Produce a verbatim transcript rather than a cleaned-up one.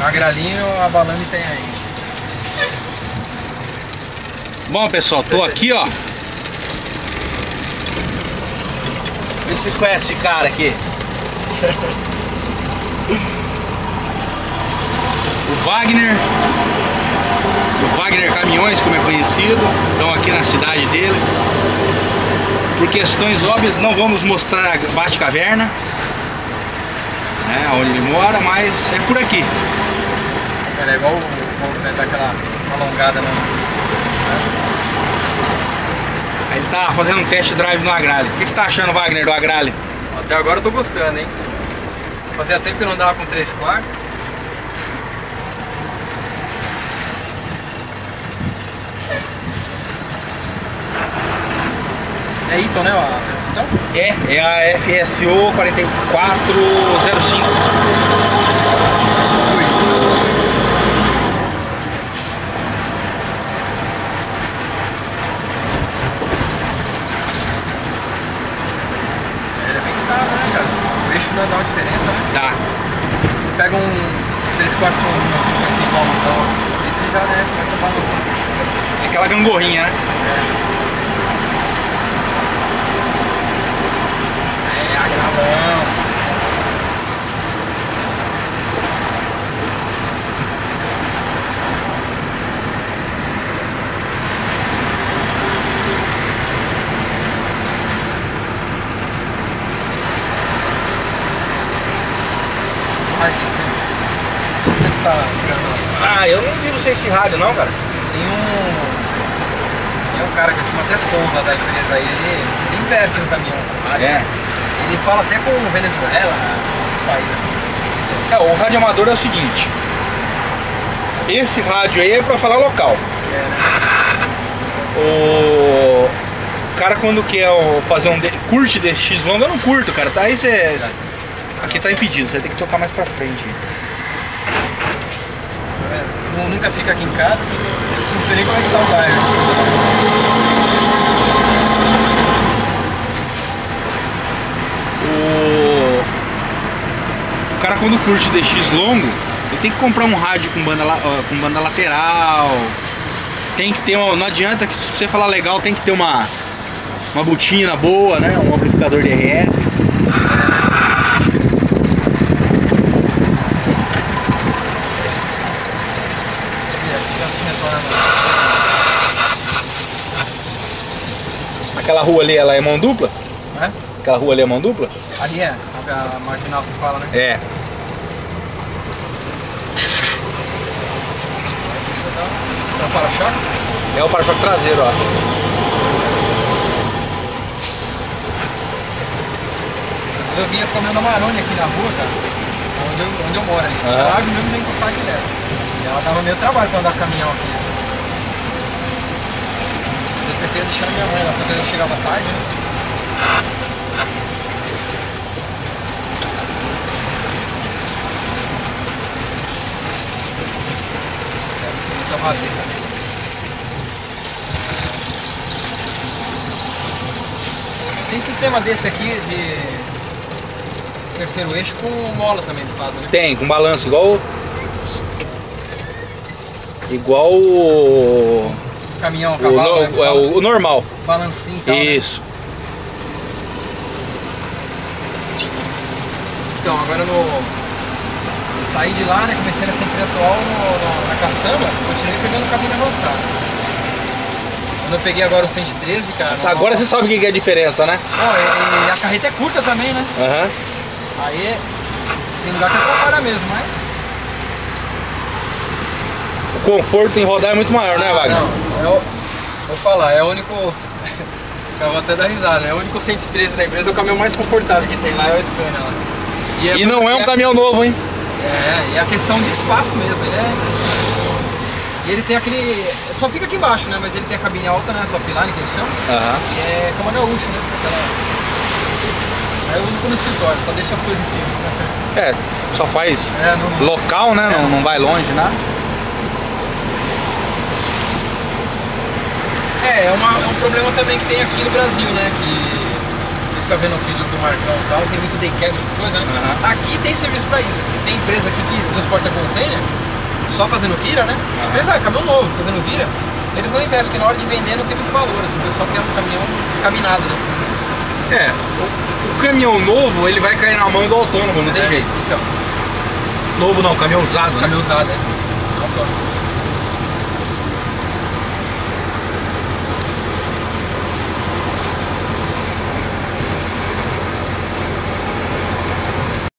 A Gralinho, a Balame tem aí. Bom, pessoal, tô aqui, ó. Vê se vocês conhecem esse cara aqui. O Wagner. O Wagner Caminhões, como é conhecido. Estão aqui na cidade dele. Por questões óbvias, não vamos mostrar a Batcaverna, né, onde ele mora, mas é por aqui. É igual o Volkswagen dar aquela alongada, né? Ele tá fazendo um test drive no Agrale. O que você tá achando, Wagner, do Agrale? Até agora eu tô gostando, hein? Fazia tempo que eu não andava com três quartos. É Eaton, né, a opção? É, é a F S O quatro quatro zero cinco. Ele é bem estável, né, cara? O eixo dá uma diferença, né? Tá. Você pega um três quartos com assim, assim, balanção, assim, ele já né, começa a balançar. É aquela gangorrinha, né? É. É, agravão. Você tá jogando? Ah, eu não vi você esse rádio não, cara. Tem um. Tem um cara que chama até Souza da empresa aí, ele, ele investe no caminhão. Rádio. É. Ele fala até com Venezuela, outros países assim. É, o rádio amador é o seguinte. Esse rádio aí é pra falar local. É, né? O cara quando quer fazer um D... curte D X longo, eu não curto, cara. Tá aí você. Aqui tá impedido, você vai ter que tocar mais pra frente. É, nunca fica aqui em casa, não sei nem como é que tá o bairro. O... o cara quando curte D X longo, ele tem que comprar um rádio com banda, la... com banda lateral. Tem que ter uma... Não adianta que se você falar legal, tem que ter uma uma botina boa, né? Um amplificador de R F. Aquela rua ali, ela é mão dupla? É? Aquela rua ali é mão dupla? Ali é, a marginal se fala, né? É. É o para-choque? É o para-choque traseiro, ó. Eu vinha comendo Amarone aqui na rua, cara, onde eu, onde eu moro. Uhum. A árvore mesmo nem encostar direto. E ela dava meio trabalho pra andar caminhão aqui. Eu preferia deixar minha mãe lá, só que eu chegava tarde, né? É, muita madeira. Tem sistema desse aqui de terceiro eixo com mola também eles fazem, né? Tem, com balanço, igual igual o Caminhão, o, cavalo, no, né? é o, o normal. Balancinho e tal, Isso. Né? Então, agora no... saí de lá, né? Comecei nessa empresa atual no, no, na caçamba, continuei pegando o caminho avançado. Quando eu peguei agora o cento e treze, cara... Agora no... você sabe o que é a diferença, né? Não, e, e a carreta é curta também, né? Aham. Uhum. Aí tem lugar que atrapalha mesmo, mas... O conforto em rodar é muito maior, né, Wagner? Não, eu vou falar, é o único... Eu vou até dar risada, é o único cento e treze da empresa, é o caminhão mais confortável que tem lá, é o Scania lá. E, é e não é um é... caminhão novo, hein? É, e a questão de espaço mesmo, ele é impressionante. E ele tem aquele... Só fica aqui embaixo, né? Mas ele tem a cabine alta, né? Top line, que eles chamam. Aham. E é cama gaúcha, né? Aquela... Aí eu uso como escritório, só deixa as coisas em cima. É, só faz é, não... local, né? É. Não, não vai longe, nada. É, é, uma, é um problema também que tem aqui no Brasil, né? Que fica vendo os vídeos do Marcão e tal, tem muito day cab, essas coisas, né? Uhum. Aqui tem serviço pra isso. Tem empresa aqui que transporta container, só fazendo vira, né? Uhum. Empresa, ah, caminhão novo, fazendo vira. Eles não investem, porque na hora de vender não tem muito valor, assim, o pessoal quer um caminhão cabinado, né? É, o, o caminhão novo, ele vai cair na mão do autônomo, não tem É, jeito. Então, Novo não, caminhão usado, né? caminhão usado, é. Autônomo.